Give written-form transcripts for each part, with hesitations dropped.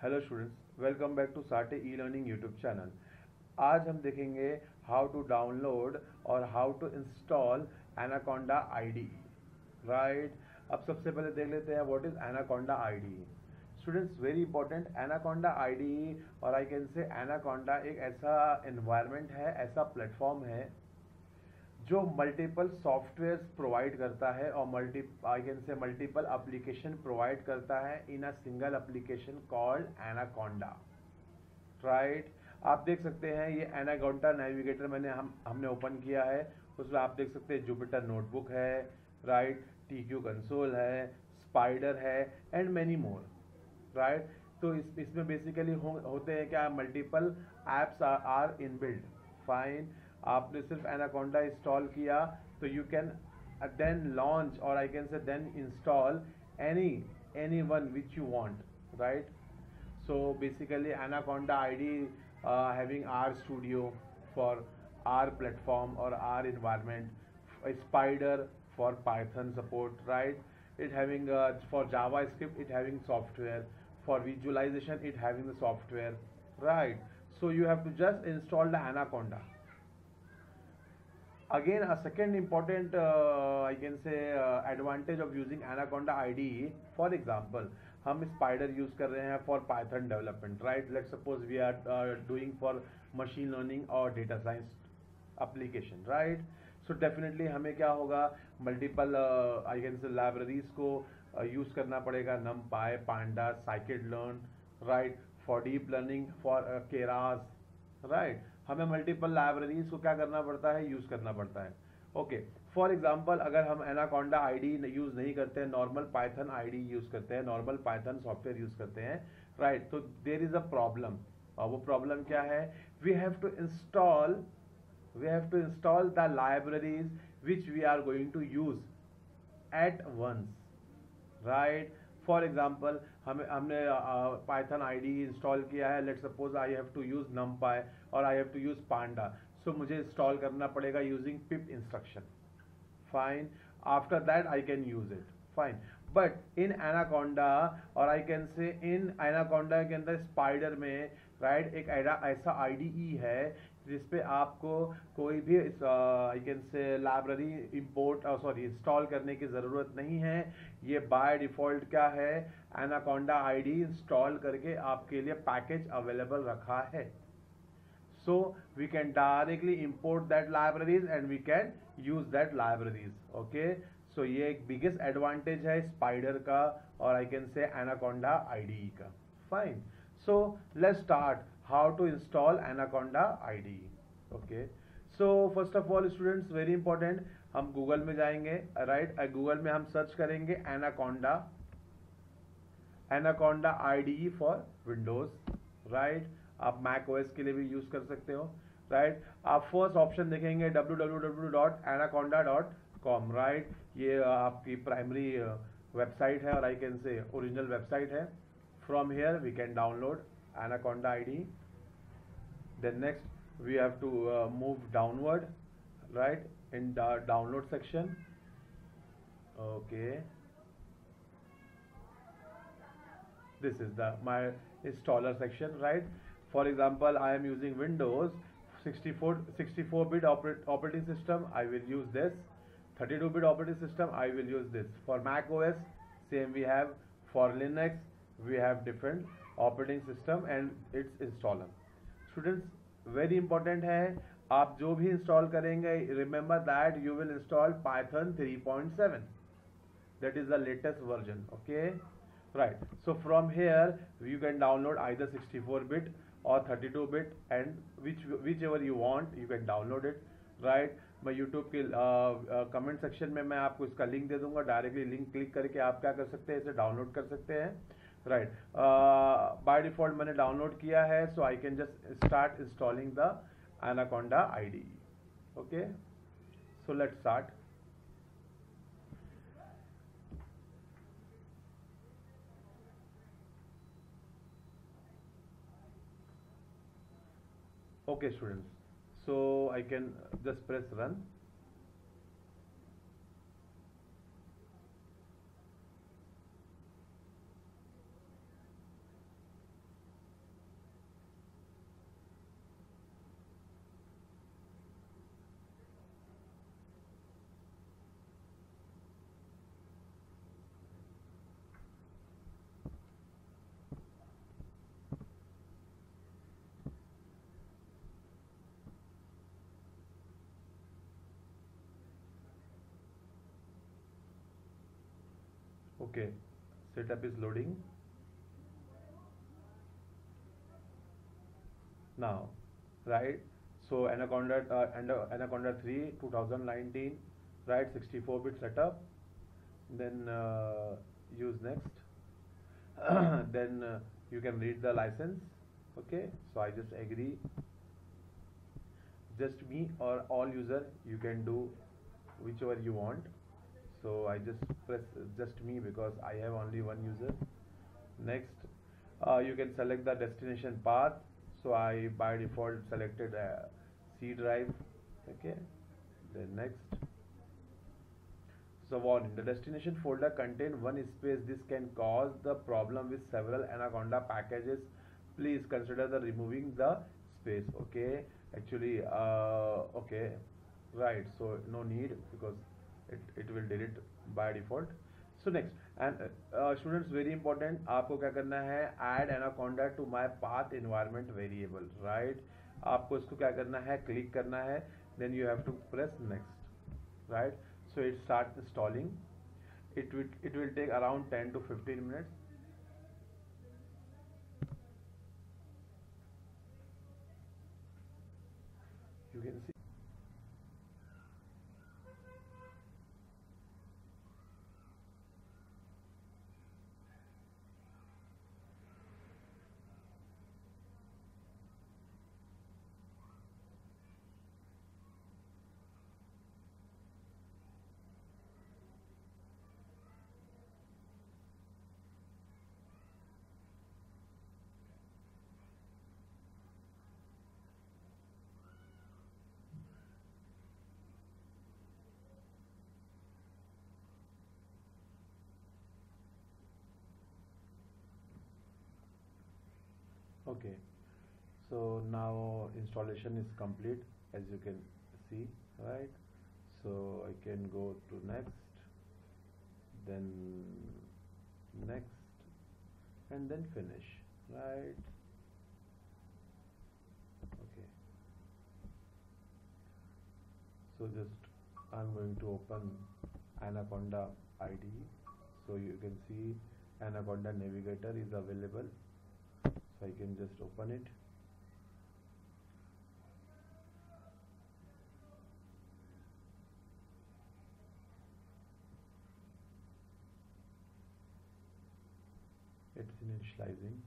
Hello students, welcome back to Sate e learning YouTube channel. आज हम देखेंगे how to download और how to install Anaconda IDE. Right, अब सबसे पहले देख लेते हैं what is Anaconda IDE. Students, very important, Anaconda IDE और आई कैन से एनाकोंडा एक ऐसा एनवायरनमेंट है, ऐसा प्लेटफॉर्म है जो मल्टीपल सॉफ्टवेयर प्रोवाइड करता है और I can say multiple application provide करता है in a single application called Anaconda. Right, आप देख सकते हैं ये एनाकोंडा नेविगेटर हमने ओपन किया है। उसमें आप देख सकते हैं जुपिटर नोटबुक है, राइट, टीक्यू कंसोल है, स्पाइडर है एंड मैनी मोर। राइट, तो इसमें बेसिकली होते हैं क्या, multiple apps are inbuilt. Fine, आपने सिर्फ एनाकोंडा इंस्टॉल किया तो यू कैन देन लॉन्च और I can say then install any one which you want. Right, so basically anaconda id having R studio for R platform or R environment, a spider for python support, right, it having for javascript it having software, for visualization it having the software, right. So you have to just install the anaconda. Again, a second important I can say advantage of using anaconda IDE, for example, हम Spyder use कर रहे हैं for Python development, right. Let's suppose we are doing for machine learning और data science application, right. So definitely हमें क्या होगा, multiple I can say libraries को use करना पड़ेगा, NumPy, panda, scikit learn, right, for deep learning, for Keras, right. हमें multiple libraries को क्या करना पड़ता है, यूज करना पड़ता है। ओके, फॉर एग्जाम्पल अगर हम एनाकोंडा आईडी यूज नहीं करते हैं, नॉर्मल पाइथन आईडी यूज करते हैं, नॉर्मल पाइथन सॉफ्टवेयर यूज करते हैं, राइट, तो देर इज अ प्रॉब्लम। और वो प्रॉब्लम क्या है, we have to install the libraries which we are going to use at once, right. For example हमने पाइथन आईडी इंस्टॉल किया है, let suppose I have to use NumPy और I have to use panda, so मुझे install करना पड़ेगा using pip instruction. Fine, after that I can use it, fine. But in Anaconda और I can से इन anaconda के अंदर spider में, right, एक ऐसा आईडीई है जिसपे आपको कोई भी I can say library install करने की ज़रूरत नहीं है। ये बाय डिफ़ॉल्ट क्या है, एनाकोंडा आईडी इंस्टॉल करके आपके लिए पैकेज अवेलेबल रखा है। So we can directly import that libraries and we can use that libraries. Okay, so ये एक biggest advantage है स्पाइडर का और I can say Anaconda IDE का। Fine, so let's start how to install Anaconda IDE. Okay, so first of all students, very important, हम Google में जाएंगे, right, Google में हम सर्च करेंगे Anaconda IDE for Windows, right. आप Mac OS के लिए भी यूज कर सकते हो, राइट। आप फर्स्ट ऑप्शन देखेंगे www.anaconda.com, राइट। ये आपकी प्राइमरी वेबसाइट है और I can say original website है। From here we can download Anaconda IDE. Then next we have to move downward, right, in download section. Okay, this is my installer section, right. For example, I am using Windows 64-bit operating system, I will use this. 32-bit operating system, I will use this. For Mac OS, same we have. For Linux, we have different operating system and its installer. Students, very important है, आप जो भी install करेंगे, remember that you will install Python 3.7, that is the latest version. Okay, right. So from here you can download either 64-bit or 32-bit and whichever you want you can download it, right. मैं YouTube के comment section में मैं आपको इसका link दे दूंगा, directly link click करके आप क्या कर सकते हैं, इसे डाउनलोड कर सकते हैं, राइट। बाय डिफॉल्ट मैंने डाउनलोड किया है, so I can just start installing the Anaconda IDE. Okay, so let's start. Okay students, so I can just press run. Okay, setup is loading now, right? So Anaconda 3 2019, right? 64-bit setup. Then use next. Then you can read the license. Okay, so I just agree. Just me or all user, you can do whichever you want. So I just press just me because I have only one user. Next, you can select the destination path. So I by default selected C drive. Okay, then next. So warning, the destination folder contain one space. This can cause the problem with several Anaconda packages. Please consider the removing the space. Okay, actually, okay, right. So no need because it will delete by default. So next, and students, very important, आपको क्या करना है, add Anaconda to my path environment variable, right? आपको इसको क्या करना है, click करना है, then you have to press next, right? So it starts installing. It will take around 10 to 15 minutes. You can see. Okay, so now installation is complete, as you can see, right? So I can go to next, then next, and then finish, right? Okay, so just I'm going to open Anaconda IDE. So you can see Anaconda Navigator is available. So I can just open it. It's initializing.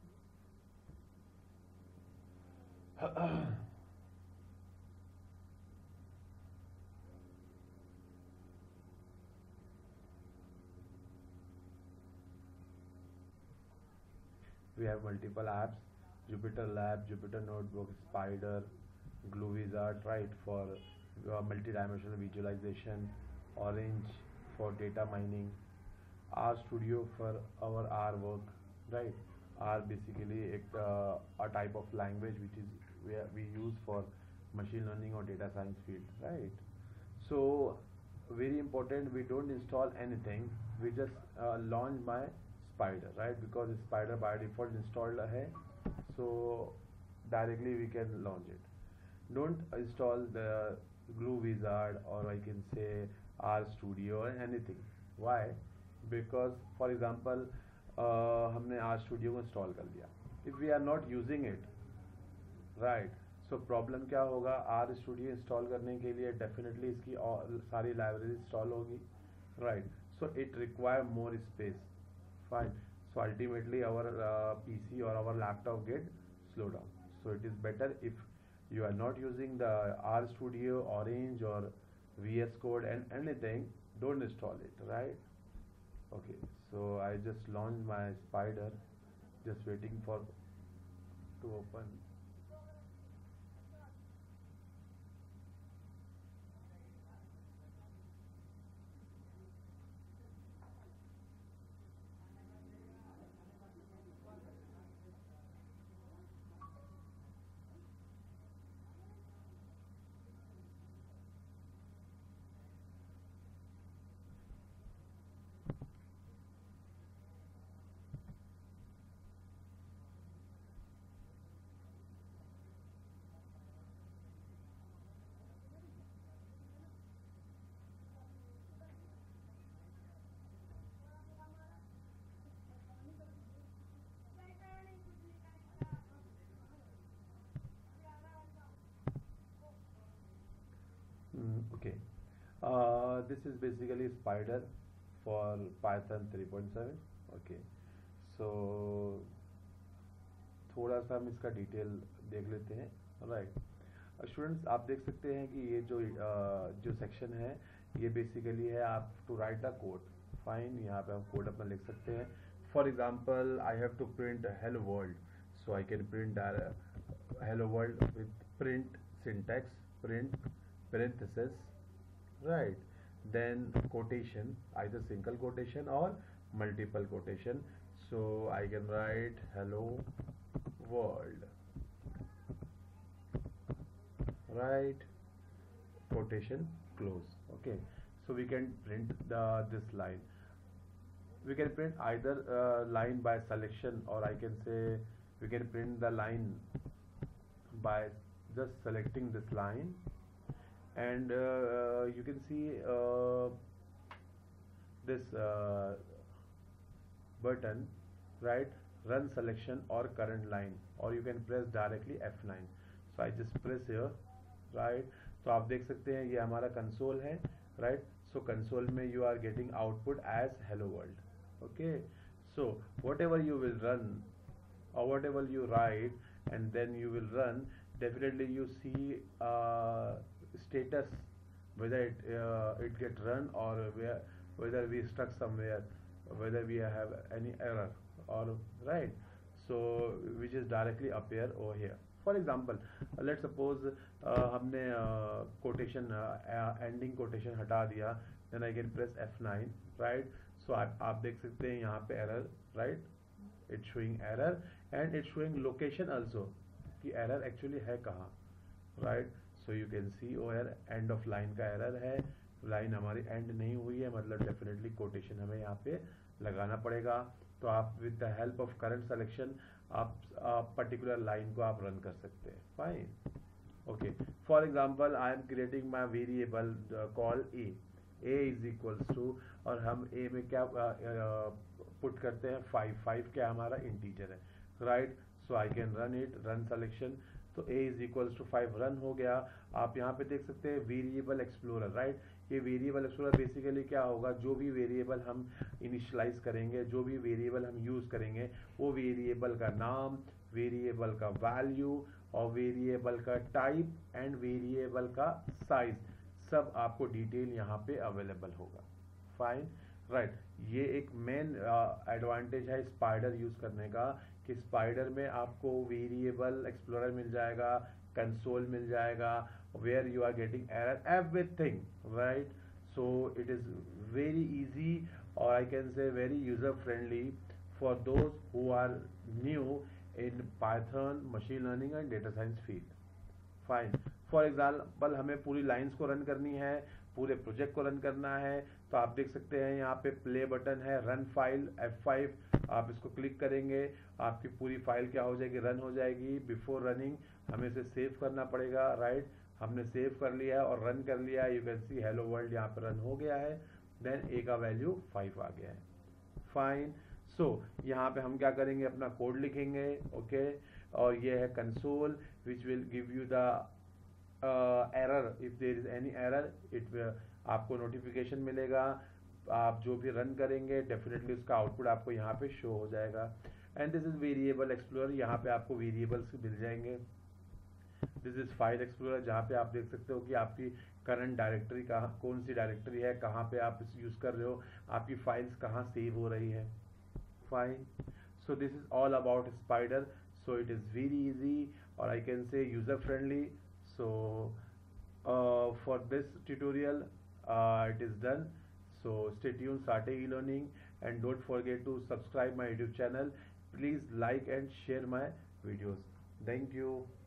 We have multiple apps: Jupyter Lab, Jupyter Notebook, Spider, Glue Wizard, right, for multi-dimensional visualization, Orange for data mining, R Studio for our R work, right? R basically a type of language which is where we use for machine learning or data science field, right? So very important, we don't install anything, we just launch my Spider, right? Because Spider by default installed hai, so directly we can launch it. Don't install the Glue Wizard, or I can say R Studio or anything. Why? Because for example हमने R Studio को install कर दिया, if we are not using it, right? So problem क्या होगा, R Studio install करने के लिए definitely इसकी और सारी library install होगी, right? So it require more space, fine. So ultimately our PC or our laptop get slow down. So it is better if you are not using the R Studio, Orange or VS Code and anything, don't install it, right? Okay, so I just launched my Spider, just waiting for to open. this is basically spider for Python 3.7. Okay, so थोड़ा सा हम इसका detail देख लेते हैं. Right students, आप देख सकते हैं कि ये जो सेक्शन है ये बेसिकली है आप to write the code. Fine, यहाँ पे हम कोड अपना लिख सकते हैं. For example I have to print hello world, so I can print hello world with print syntax, print parenthesis, right, then quotation, either single quotation or multiple quotation. So I can write hello world, right, quotation close. Okay, so we can print this line. We can print either line by selection, or I can say we can print the line by just selecting this line. And you can see this button, right, run selection or current line, or you can press directly F9. So I just press here, right. तो आप देख सकते हैं ये हमारा console है, right. So console में you are getting output as hello world. Okay, so whatever you will run or whatever you write and then you will run, definitely you see status, whether it get run or whether we stuck somewhere, whether we have any error, or right. So which is directly appear over here. For example, let's suppose हमने quotation ending quotation हटा दिया, then I can press F9, right. So आप देख सकते हैं यहाँ पे error, right, it's showing error and it's showing location also कि error actually है कहाँ, right. So you can see over end of line का error है, line हमारी end नहीं हुई है, मतलब definitely quotation हमें यहाँ पे लगाना पड़ेगा. तो आप with the help of current selection आप particular line को आप run कर सकते हैं. Fine. Okay. For example, I am creating my variable called a. A is equals to, और हम a में क्या put करते हैं 5. 5 क्या हमारा integer है, right. So I can run it, run selection. तो a is equals to 5 run हो गया. आप यहाँ पे देख सकते हैं वेरिएबल एक्सप्लोरर, राइट. ये वेरिएबल एक्सप्लोरर बेसिकली क्या होगा, जो भी वेरिएबल हम इनिशियलाइज करेंगे, जो भी वेरिएबल हम यूज़ करेंगे, वो वेरिएबल का नाम, वेरिएबल का वैल्यू और वेरिएबल का टाइप एंड वेरिएबल का साइज सब आपको डिटेल यहाँ पे अवेलेबल होगा. Fine, right. ये एक मेन एडवांटेज है स्पाइडर यूज़ करने का कि स्पाइडर में आपको वेरिएबल एक्सप्लोरर मिल जाएगा, कंसोल मिल जाएगा, where you are getting error, everything, right. So it is very easy और I can say very user friendly for those who are new in Python, machine learning and data science field. Fine. For example हमें पूरी lines को run करनी है, पूरे project को run करना है, तो आप देख सकते हैं यहाँ पे प्ले बटन है, रन फाइल F5, आप इसको क्लिक करेंगे, आपकी पूरी फाइल क्या हो जाएगी, रन हो जाएगी. बिफोर रनिंग हमें इसे सेव करना पड़ेगा, राइट. हमने सेव कर लिया और रन कर लिया. You can see hello world यहाँ पे रन हो गया है. देन ए का वैल्यू 5 आ गया है. फाइन. सो यहाँ पे हम क्या करेंगे, अपना कोड लिखेंगे. ओके, और ये है console which will give you the error. If there is any error it आपको नोटिफिकेशन मिलेगा. आप जो भी रन करेंगे डेफिनेटली उसका आउटपुट आपको यहाँ पे शो हो जाएगा. And this is variable explorer, यहाँ पे आपको वेरिएबल्स मिल जाएंगे. दिस इज फाइल एक्सप्लोरर, जहाँ पे आप देख सकते हो कि आपकी करंट डायरेक्टरी कहाँ, कौन सी डायरेक्टरी है, कहाँ पे आप इस यूज़ कर रहे हो, आपकी फाइल्स कहाँ सेव हो रही है. Fine. So this is all about Spyder. So it is very easy और I can say user friendly. So for this tutorial it is done. So stay tuned, Sate e-learning, and don't forget to subscribe my YouTube channel. Please like and share my videos. Thank you.